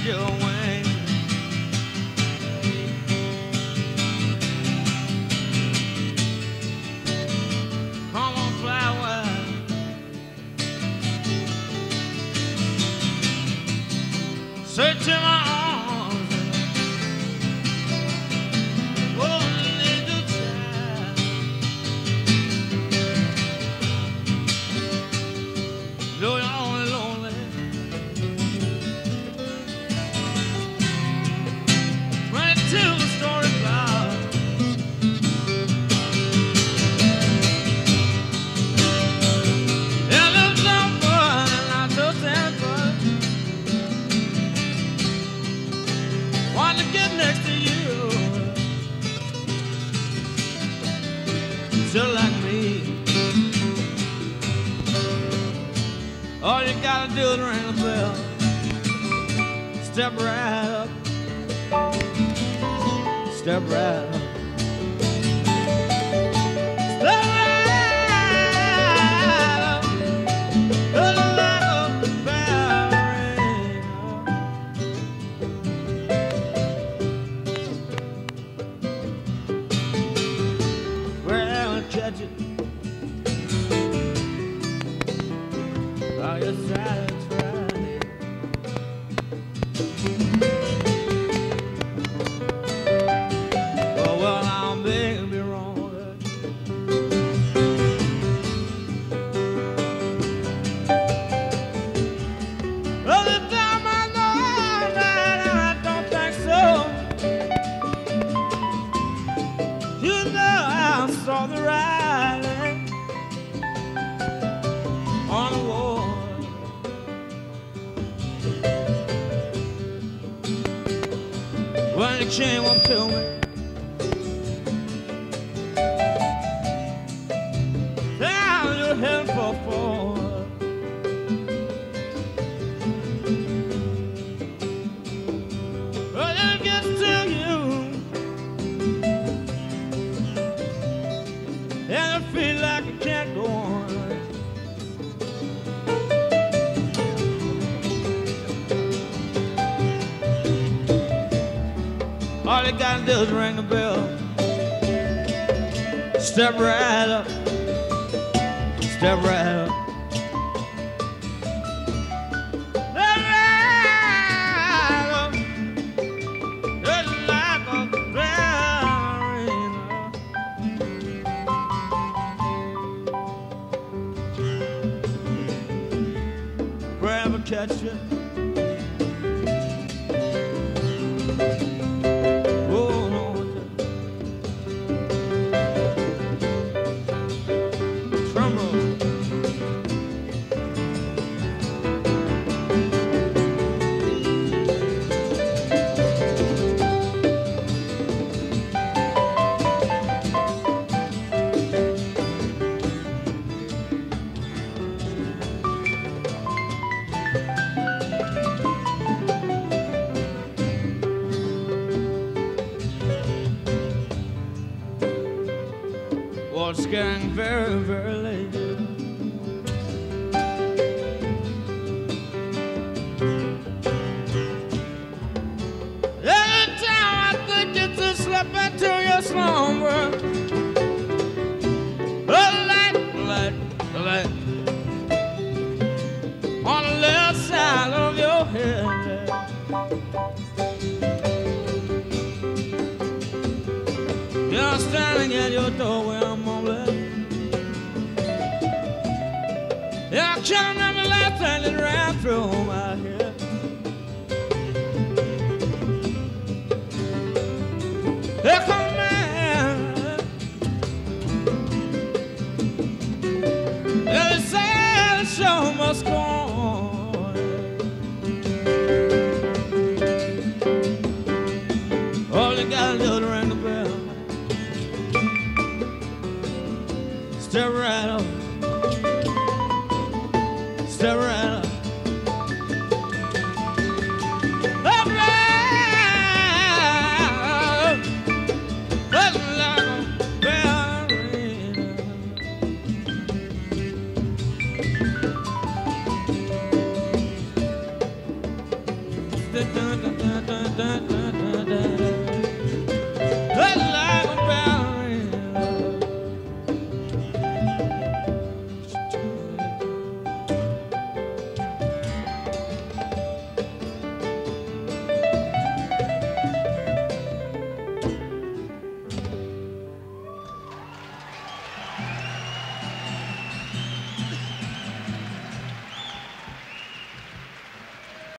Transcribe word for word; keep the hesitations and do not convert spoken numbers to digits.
your wings. Come on, fly away. Search in my arms. Oh, little child. Though you're only lonely. Run into the story cloud. Yeah, there's no fun and not so damn fun. Want to get next to you, just like me. All you gotta do is ring the bell. Step right up. Step right up. Step right up. Look like a ballerina. Well, I'll catch it. Are you satisfied? Oh, well, I'm big and be wrong. Well, the time I know that I don't think so. You know I saw the writing on the wall. When you came up to me, down your head for forward. Well, it gets to you, and I feel like I can't go on. All you gotta do is ring the bell. Step right up. Step right up. Step right up. Just like a ballerina. Grab a catch you. Well, it's getting very, very late. Every time I think you to slip into your slumber, a light, light, light on the left side of your head. You're standing at your doorway. Yeah, I can't remember the last time that ran through my head. There come a man. Yeah, they say the show must go on. All you gotta do